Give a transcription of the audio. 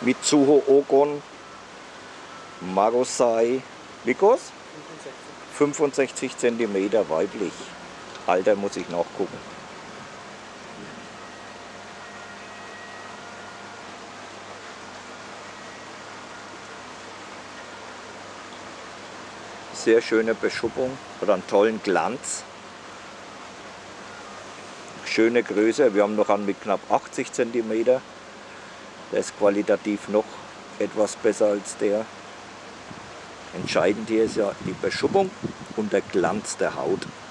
Mitsuho Ogon Marosai. Wie groß? 65 cm weiblich. Alter muss ich nachgucken. Sehr schöne Beschuppung, hat einen tollen Glanz. Schöne Größe, wir haben noch einen mit knapp 80 cm. Der ist qualitativ noch etwas besser als der. Entscheidend hier ist ja die Beschuppung und der Glanz der Haut.